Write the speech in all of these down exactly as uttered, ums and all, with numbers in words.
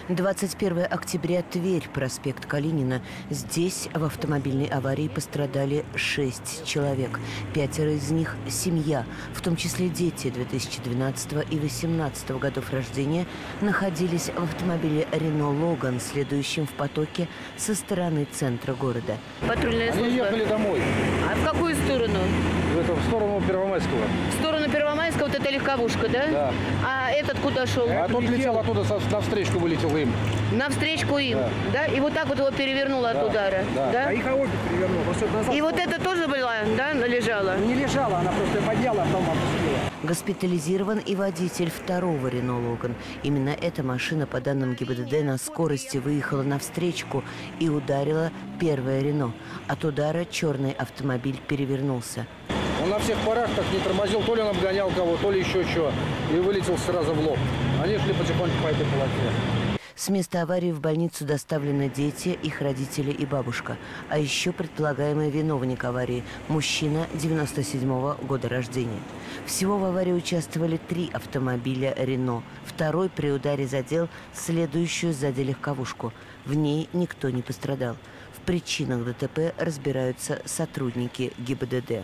двадцать первое октября, Тверь, проспект Калинина. Здесь в автомобильной аварии пострадали шесть человек. Пятеро из них – семья, в том числе дети две тысячи двенадцатого и две тысячи восемнадцатого годов рождения, находились в автомобиле «Рено Логан», следующем в потоке со стороны центра города. Патрульная служба. Они ехали домой. А в какую сторону? В, это, в сторону Первомайского. В сторону Первомайского, вот эта легковушка, да? Да. А этот куда шел? А тот летел оттуда, навстречу вылетел им. Навстречку им, да. да? И вот так вот его перевернуло да. от удара, да? да? А их обе перевернула. Назад. И вот это тоже была, да, лежала? Не лежала, она просто подняла, а потом опустила. Госпитализирован и водитель второго «Рено Логан». Именно эта машина, по данным ГИБДД, на скорости выехала навстречку и ударила первое «Рено». От удара черный автомобиль перевернулся. Он на всех парах так не тормозил, то ли он обгонял кого, то ли еще что, и вылетел сразу в лоб. Они шли потихоньку по этой полосе. С места аварии в больницу доставлены дети, их родители и бабушка. А еще предполагаемый виновник аварии – мужчина девяносто седьмого года рождения. Всего в аварии участвовали три автомобиля «Рено». Второй при ударе задел следующую сзади легковушку. В ней никто не пострадал. В причинах ДТП разбираются сотрудники ГИБДД.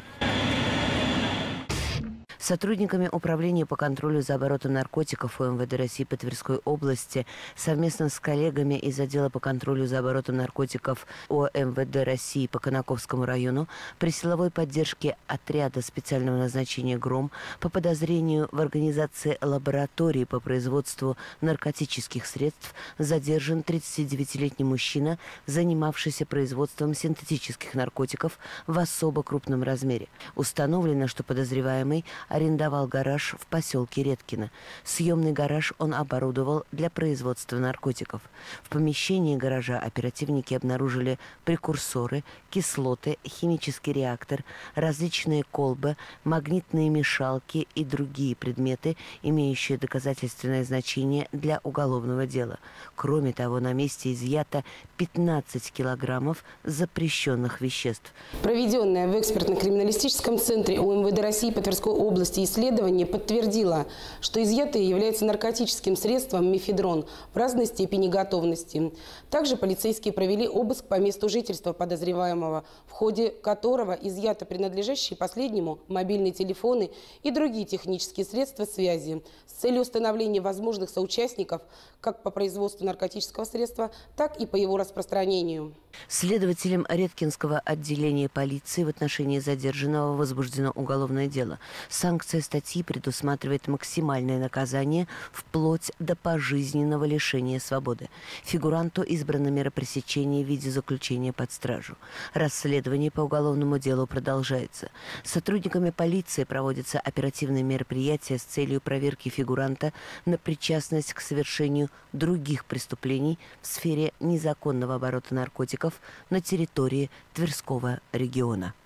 Сотрудниками Управления по контролю за оборотом наркотиков УМВД России по Тверской области совместно с коллегами из отдела по контролю за оборотом наркотиков ОМВД России по Конаковскому району при силовой поддержке отряда специального назначения «Гром» по подозрению в организации лаборатории по производству наркотических средств задержан тридцатидевятилетний мужчина, занимавшийся производством синтетических наркотиков в особо крупном размере. Установлено, что подозреваемый арендовал гараж в поселке Редкино. Съемный гараж он оборудовал для производства наркотиков. В помещении гаража оперативники обнаружили прекурсоры, кислоты, химический реактор, различные колбы, магнитные мешалки и другие предметы, имеющие доказательственное значение для уголовного дела. Кроме того, на месте изъято пятнадцать килограммов запрещенных веществ. Проведенное в экспертно-криминалистическом центре УМВД России по Тверской области исследование подтвердило, что изъятое является наркотическим средством мефедрон в разной степени готовности. Также полицейские провели обыск по месту жительства подозреваемого, в ходе которого изъято принадлежащие последнему мобильные телефоны и другие технические средства связи с целью установления возможных соучастников как по производству наркотического средства, так и по его распространению. Следователем Редкинского отделения полиции в отношении задержанного возбуждено уголовное дело. Санкция статьи предусматривает максимальное наказание вплоть до пожизненного лишения свободы. Фигуранту избрана мера пресечения в виде заключения под стражу. Расследование по уголовному делу продолжается. Сотрудниками полиции проводятся оперативные мероприятия с целью проверки фигуранта на причастность к совершению других преступлений в сфере незаконного оборота наркотиков на территории Тверского региона.